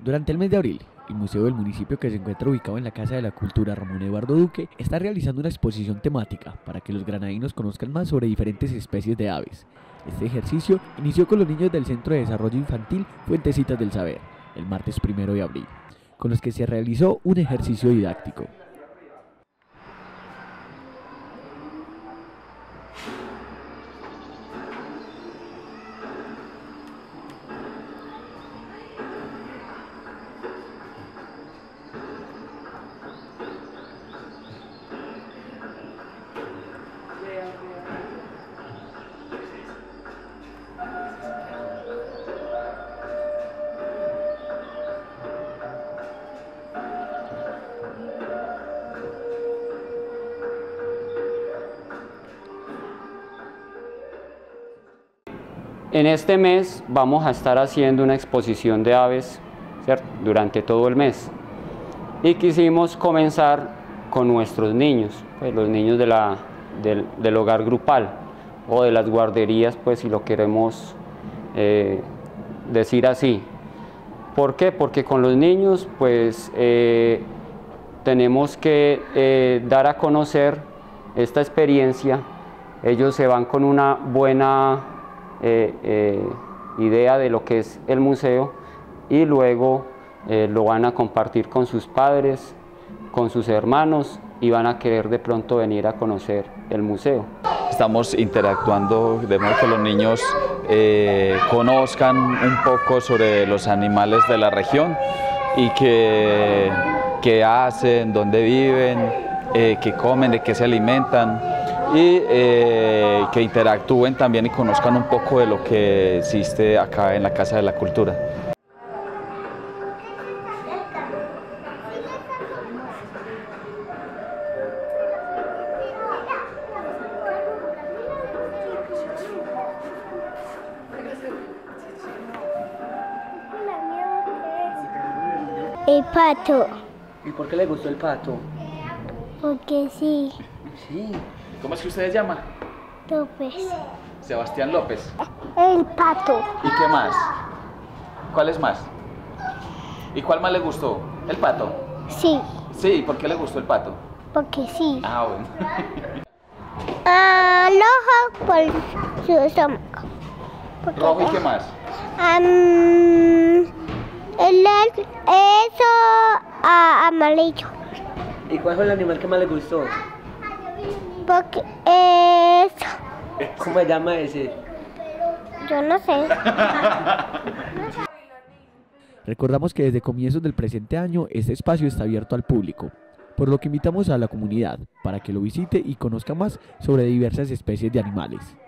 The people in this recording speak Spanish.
Durante el mes de abril, el Museo del Municipio, que se encuentra ubicado en la Casa de la Cultura Ramón Eduardo Duque, está realizando una exposición temática para que los granadinos conozcan más sobre diferentes especies de aves. Este ejercicio inició con los niños del Centro de Desarrollo Infantil Fuentecitas del Saber, el martes 1 de abril, con los que se realizó un ejercicio didáctico. En este mes vamos a estar haciendo una exposición de aves, ¿cierto?, durante todo el mes. Y quisimos comenzar con nuestros niños, pues los niños del hogar grupal o de las guarderías, pues si lo queremos decir así. ¿Por qué? Porque con los niños pues tenemos que dar a conocer esta experiencia. Ellos se van con una buena idea de lo que es el museo y luego lo van a compartir con sus padres, con sus hermanos y van a querer de pronto venir a conocer el museo. Estamos interactuando de modo que los niños conozcan un poco sobre los animales de la región y qué hacen, dónde viven, qué comen, de qué se alimentan, y que interactúen también y conozcan un poco de lo que existe acá en la Casa de la Cultura. El pato. ¿Y por qué le gustó el pato? Porque sí. Sí. ¿Cómo es que usted se llama? López. Sebastián López. El pato. ¿Y qué más? ¿Cuál es más? ¿Y cuál más le gustó? ¿El pato? Sí. Sí, ¿por qué le gustó el pato? Porque sí. Ah, bueno. Rojo por su estómago. ¿Rojo y qué más? Eso amarillo. ¿Y cuál fue el animal que más le gustó? Porque eso. ¿Cómo se llama ese? Yo no sé. Recordamos que desde comienzos del presente año este espacio está abierto al público, por lo que invitamos a la comunidad para que lo visite y conozca más sobre diversas especies de animales.